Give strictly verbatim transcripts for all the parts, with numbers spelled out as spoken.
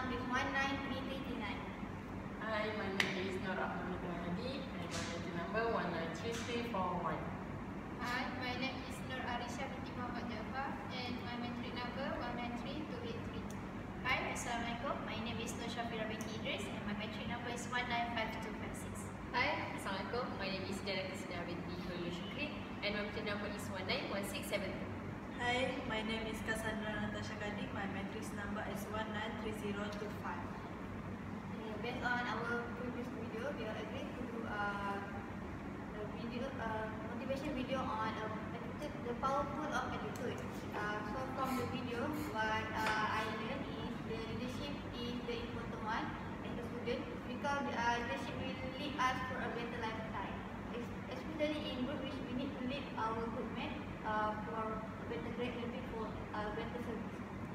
number is one nine three three three nine. Hi, my name is Nur Rahman Hadi and my metric number one nine three three four one. Hi, my name is Nur Arisha binti Muhammad Jafar and my metric number one nine three two eight three. Hi, Assalamualaikum. My name is Nur Shafira binti Idris and my metric number is one nine five two five six. Hi, Assalamualaikum. My name is Janata Sidar binti Khulul Shukri and my metric number is one nine one six seven two. Hi, my name is Cassandra Natasha Kadi. My matrix number is one nine three zero two five. Based on our previous video, we are agreed to do uh, the video, uh, motivation video on uh, attitude, the powerful of attitude. Uh, so from the video, what uh, I learned is the leadership is the important one as a student, because uh, leadership will lead us for a better lifestyle. Especially in group, which we need to lead our group mate uh, for better grade and for uh, better service.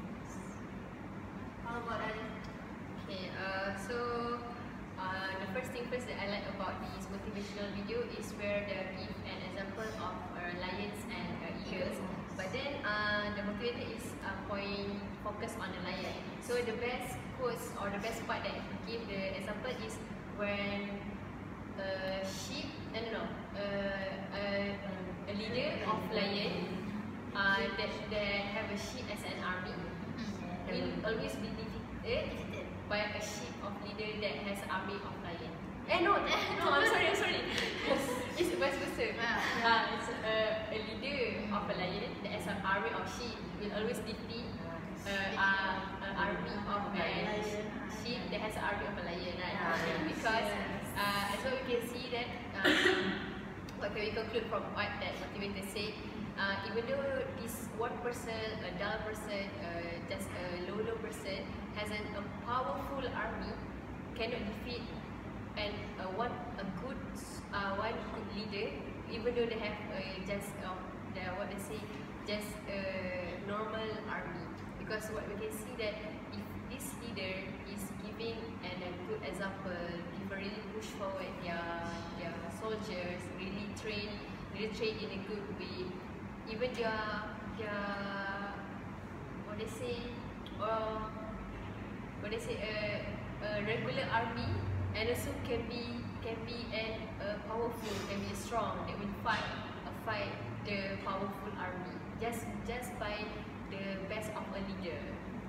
How about others? Okay, uh, so uh, the first thing first that I like about this motivational video is where they give an example of uh, lions and uh, eagles. But then uh, the motivator is uh, point focus on the lion. So the best quotes or the best part that he give the example is when a sheep, I don't know, uh, a, a leader of lion uh, that, that have a sheep as an army will always be defeated by a sheep of leader that has an army of lion. Eh no, no, I'm sorry, I'm sorry. It's vice versa. Uh, it's a, a leader of a lion that has an army of sheep will always defeat uh, uh, an army of a sheep that has an army of a lion, right? Because uh, so we can see that um, what can we conclude from what that motivator said. Uh, even though this one person, a dull person, uh, just a low low person has an, a powerful army, cannot defeat and uh, one a good uh, one good leader, even though they have uh, just uh, the, what they say just a normal army. Because what we can see that if this leader is giving and a good example, if really push forward their their soldiers, really train, really train in a good way. Even their, their what they say, uh, what they say, a, a regular army, and also can be can be and uh, powerful, can be strong. They will fight, uh, fight the powerful army just just by the best of a leader.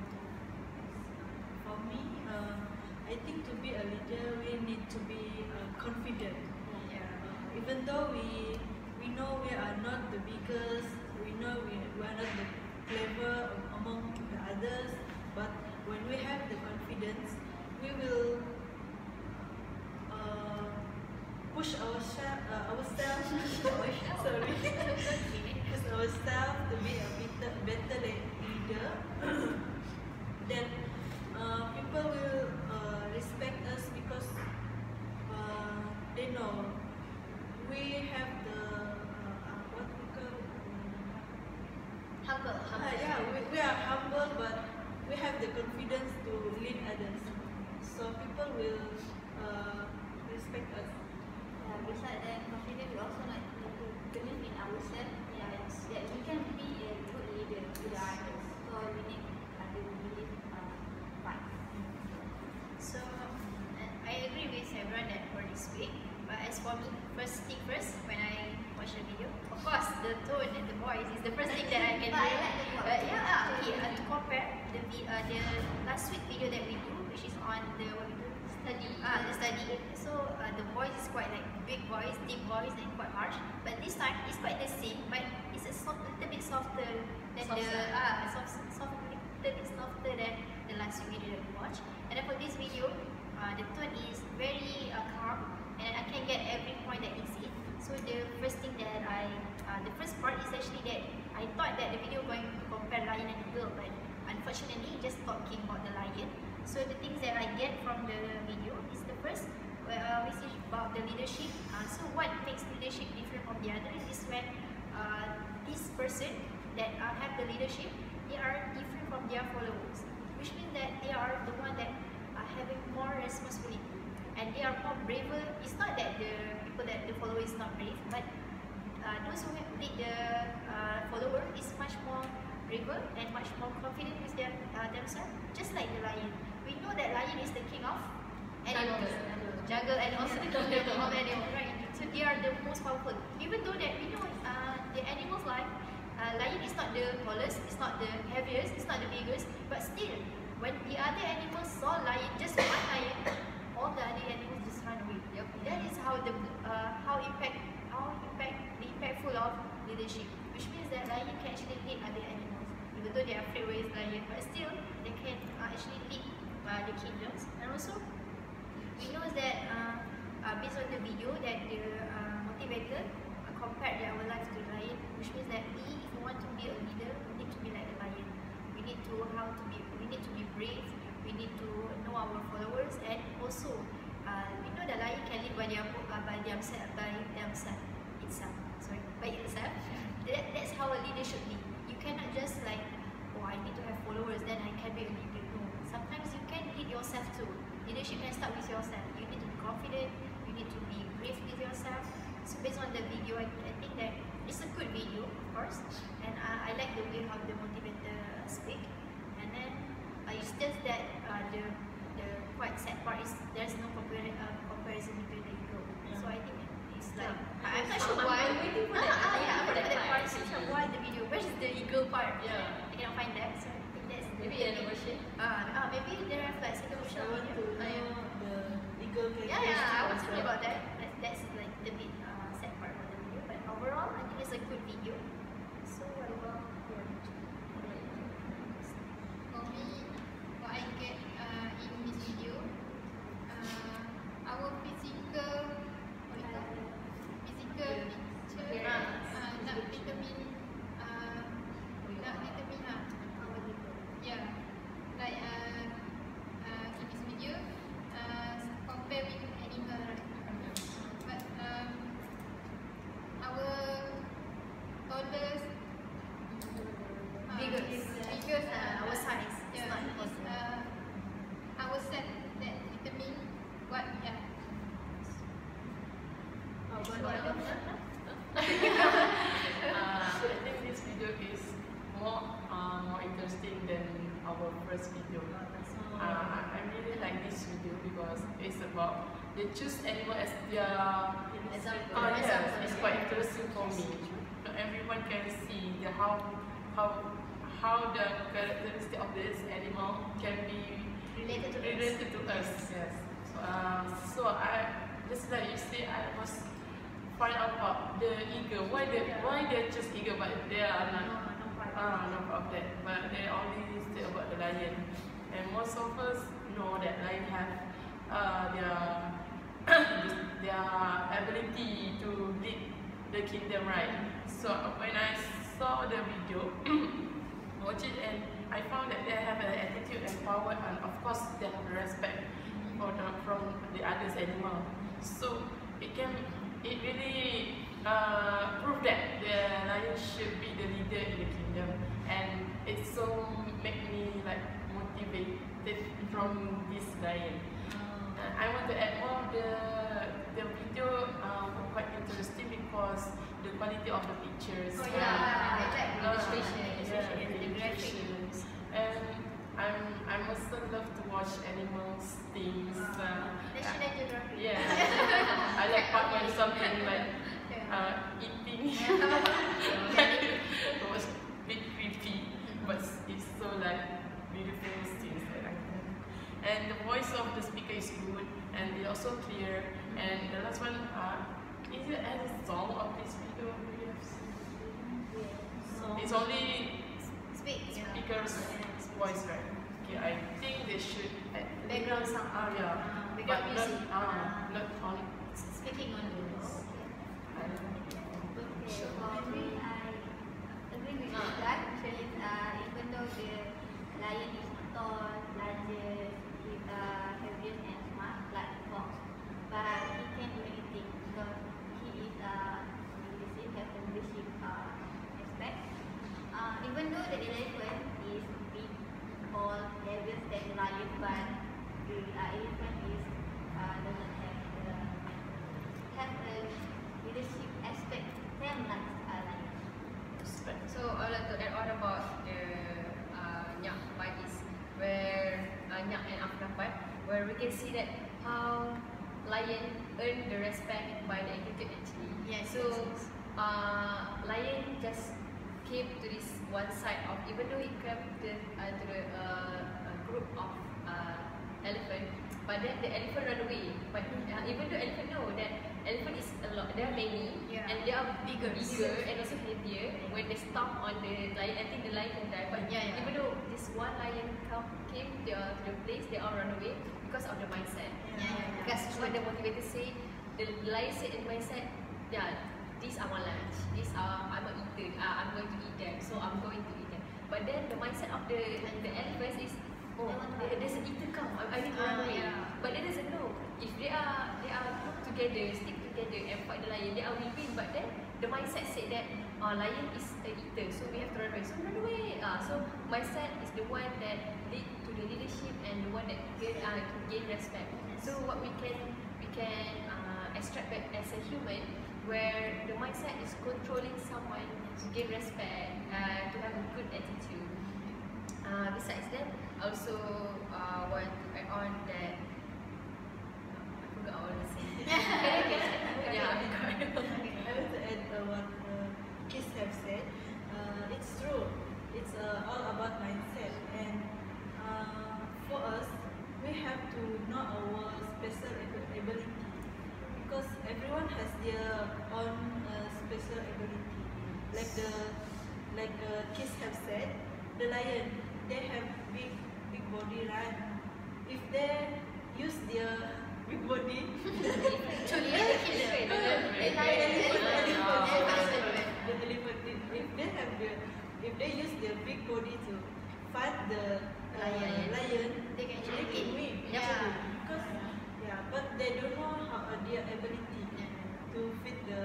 For me, uh, I think to be a leader, we need to be uh, confident. Yeah. Uh, even though we we know we are not the biggest, we know we, we are not the clever among the others, but when we have the confidence, we will uh, push ourselves, uh, ourselves, sorry, push ourselves to be a better, better leader. Then uh, people will uh, respect us because uh, they know we have the uh, what we call Humble, humble. uh, yeah we, we are humble, but we have the confidence to lead others, so people will uh, respect us. Yeah, besides that confidence, we also like to believe in ourselves. Yeah, that we can be a good leader to the others. So we need other belief uh, part. So uh, I agree with everyone that for this week. But as for me, first thing first, when I watch the video, of course the tone and the voice is the first thing that I can But do. I like the voice. But yeah, uh, okay. Uh, to compare the vi- uh, the last week video that we do, which is on the what we do study, ah, the study. So uh, the voice is quite like big voice, deep voice, and quite harsh. But this time it's quite the same, but it's a soft, little bit softer than the Softer. ah, soft, soft, little bit softer than the last week video that we watched. And then for this video, uh, the tone is very uh, calm, and I can get every point that is it. So the first thing that I, uh, the first part is actually that I thought that the video going to compare lion and eagle, but unfortunately just talking about the lion. So the things that I get from the video is the first, uh, which is about the leadership. Uh, so what makes leadership different from the other is when uh, this person that uh, have the leadership, they are different from their followers, which means that they are the one that are having more responsibility. And they are more braver. It's not that the people that the follower is not brave, but uh, those who lead the uh, follower is much more braver and much more confident with their, uh, themselves, just like the lion. We know that lion is the king of animals, jungle, and also the kingdom of animals, right? So they are the most powerful. Even though that we know uh, the animals like uh, lion is not the tallest, it's not the heaviest, it's not the biggest, but still, when the other animals saw lion, just one lion, all the other animals just run away. Yep. That is how the uh, how impact how impact the impactful of leadership, which means that lion can actually lead other animals, even though they are afraid with lion, but still they can uh, actually lead uh, the kingdoms. And also, we know that uh, uh, based on the video that the uh, motivator uh, compared our life to lion, which means that we, if we want to be a leader, we need to be like a lion. We need to how to be. We need to be brave. We need to know our followers, and also uh, we know that lion can lead by their uh, by themselves by themselves itself. Sorry, by itself. That, that's how a leader should be. You cannot just like, oh, I need to have followers, then I can be a leader. No. Sometimes you can lead yourself too. Leadership can start with yourself. You need to be confident. You need to be brave with yourself. So based on the video, I, I think that it's a good video, of course, and uh, I like the way how the motivator speak. And then uh, it's just that uh, the the quite sad part is there's no compar uh, comparison between the eagle. Yeah. So I think it's like Yeah. I'm not I'm- sure I'm why. waiting for Ah, that. ah, I'm yeah, waiting for I'm that that part. part. So I'm why the video? Where's the eagle part? Yeah. I cannot find that. So I think that's Maybe the in the version. Ah, ah, maybe there are like second version. I want to video. Ah, yeah. know the eagle characteristic. Yeah, yeah, I want to also. know about that. that. That's like the bit uh, sad part of the video. But overall, I think it's a good video. So what about your For me, what I get uh, in this video, uh, our physical, what you call, physical picture uh, nak determine, uh, nak determine lah. Yeah, like uh, uh, in this video, uh, compare with animal, right? But um, our toddlers, uh, Biggest. biggest, Uh, our size is yeah, not is possible. uh, our set that determine what we are. How about So I don't you? know. Uh, I think this video is more uh, more interesting than our first video. Uh, I I really like this video because it's about they choose animal as their Example. Oh yes, Example. it's quite interesting for me. So everyone can see the how how how the characteristic of this animal can be Related to us. related to us. Yes. So, uh, so I just like you say, I was find out about the eagle. Why they why they choose eagle, but they are No, not. no part. Ah, no of that. But they only say about the lion, and most of us know that lion have uh, their their ability to lead the kingdom, right? So when I saw the video, watch it, and I found that they have an attitude and power, and of course they have respect for the, from the others animal. So it can it really uh, prove that the lion should be the leader in the kingdom, and it so make me like motivated from this lion. Uh, I want to add more. The the video uh, was quite interesting because the quality of the pictures. Oh uh, yeah, I like uh, illustration, yeah, illustration, and the graphic. illustrations. And I'm I'm also love to watch animals things. Uh, National Geographic. yeah, I like part when something like uh, eating. It was a bit creepy, but it's so like beautiful scenes that I can. And the voice of the speaker is good, and it's also clear. And the last one, uh, is it as a song of this video? Do you have seen? It's only Speak. speaker's voice, right? Okay, I think they should add Background sound. Ah, yeah. Uh, But background not, music. ah, not on. Speaking on those. I don't know. Okay, so for me, I agree with Ah. that. Actually, uh, even though the lion is tall, larger, with uh, heavier and smart like fox, but he can do anything because he is uh, leadership, has a leadership uh, aspect. Uh, even though the elephant is big, tall, heavier than the lion, but the uh, elephant is uh, doesn't have the have a leadership aspect same like uh, lion. Respect. So I would like to add on about the where we can see that how lion earn the respect by the attitude actually. Yes, So yes, yes. uh, lion just came to this one side of, even though he came to, uh, to the uh, a group of uh, elephant, but then the elephant run away. But uh, even though elephant know that elephant is a lot, there are many, Yeah. and they are Bigger. bigger and also heavier. When they stomp on the lion, I think the lion can die. But Yeah, yeah. even though this one lion come came to, uh, to the place, they all run away because of the mindset. Yeah, yeah, yeah. Because what the motivator say, the lion said in mindset, yeah, these are my lunch. These are I'm a eater. Uh, I'm going to eat them, so I'm going to eat them. But then the mindset of the the elephants is, oh, there, there's an eater come. I, I need to run Ah, away. yeah. But they doesn't know if they are they are group together, stick together and fight the lion. They are will win. But then the mindset said that uh, lion is a eater, so we have to run away. So run away. Uh, so mindset is the one that lead to the leadership and the one that gain uh, to gain respect. So what we can we can uh, extract back as a human, where the mindset is controlling someone to gain respect, uh, to have a good attitude. Uh, besides that, also uh, want to add on that I forgot what I was saying. Can I get it? Yeah, I forgot. I want to add uh, what uh, kids have said. Uh, it's true. It's uh, all about mindset, and uh, for us, we have to know our special ab- ability, because everyone has their own uh, special ability. Like the like the kids have said, the lion, they have big big body, right? If they use their big body, To really kill them. Elephant. the elephant, Ah. elephant, the elephant, if if they have the, if they use their big body to fight the uh, Lion. lion, They can actually can win. win. Yeah. Actually, because yeah, but they don't know how uh, their ability to feed the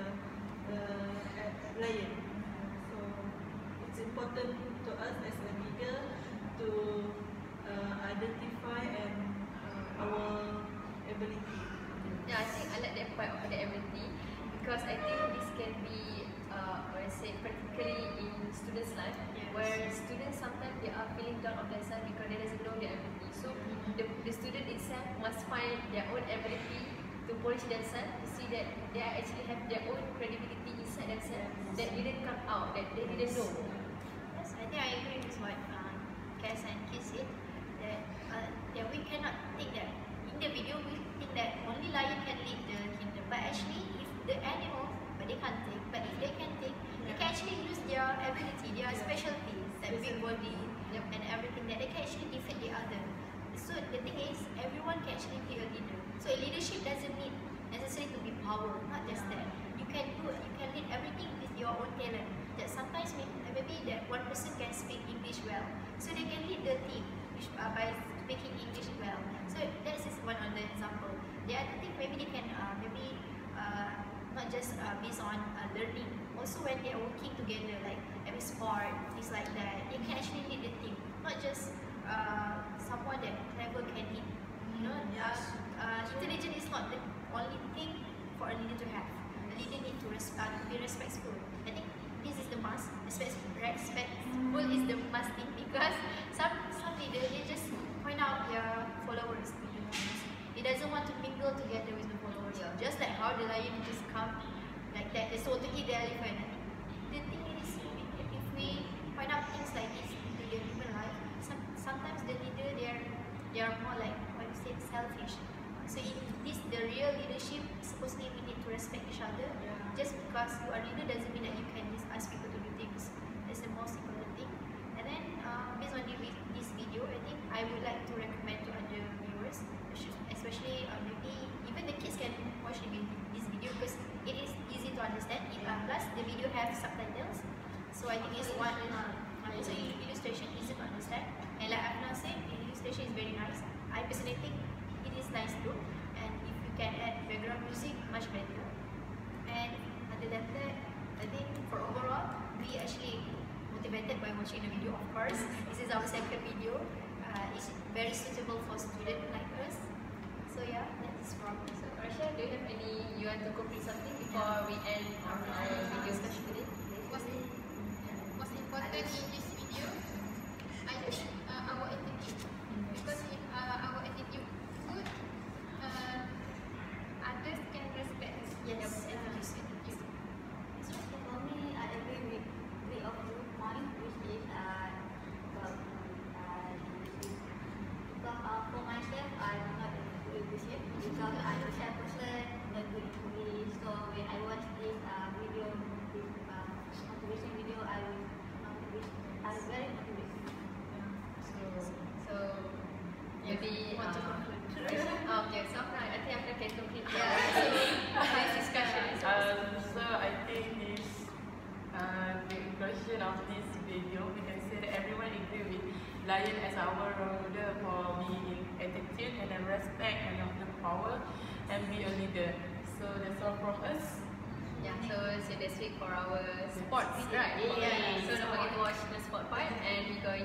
uh, uh, lion. So it's important to us as a leader to uh, identify and uh, our ability. Yeah, I think I like that part of the ability, because I think this can be, uh, what I say, practically in students' life, Yes. where students sometimes they are feeling down on themselves because they doesn't know their ability. So the, the student itself must find their own ability to polish themselves, to see that they are actually have their own credibility inside themselves that didn't come out, that they didn't know. Yes, I think I agree with what um, Cass and Kiss said, that, uh, that we cannot think that in the video we think that only lion can lead the kingdom, but actually if the animals, but they can't think, but if they can think, they can actually use their ability, their specialties, that big body Yep. and everything, that they can actually defeat the other. So the thing is, everyone can actually be a leader. So a leadership doesn't mean necessarily to be power, not just that. You can do, you can lead everything with your own talent. That sometimes maybe, maybe that one person can speak English well, so they can lead the team which, uh, by speaking English well. So that's just one of the example. The other thing, maybe they can uh, maybe uh, not just uh, based on uh, learning. Also when they are working together, like every sport, things like that, they can actually lead the team. Not just uh, someone that clever can lead. You know, uh, uh, intelligence is not the only thing for a leader to have. A leader need to res- uh, to be respectful. I think this is the must. Respect, respectful is the must thing, because some some leader they just point out their followers. To be honest, he doesn't want to mingle together with the followers. Just like how the lion just come like that, they so to eat the elephant. The thing is, if if we point out things like this into their human life, some, sometimes the leader they are they are more like what you say selfish. So in this the real leadership, supposedly we need to respect each other. Just because you are leader doesn't mean that you can just ask people to do things. That's the most important thing. And then uh, based on the, vi- this video, I think I would like to recommend to other viewers, especially uh, maybe even the kids can watch the, vid- this video because it is easy to understand. It, uh, plus the video have subtitles, so I think it's one. Uh, uh, so i- illustration easy to understand. And like Afna said, the illustration is very nice. I personally think it is nice too. And if you can add background music, much better. And other than that, I think for overall, we actually motivated by watching the video, of course. This is our second video. Uh, it's very suitable for students like us. So yeah, that is from us. So Rasha, do you have any, you want to complete something before we end our video session today? What's, what's important in this video, I think uh, our attitude. Because if uh, our attitude good, video, we can say that everyone agree with lion as our role model for being attitude and then respect and have the power and be a leader. So that's all from us. Yeah, so so that's it for our sports, right? Yeah, yeah, So don't forget to sport. watch the sport part, and we got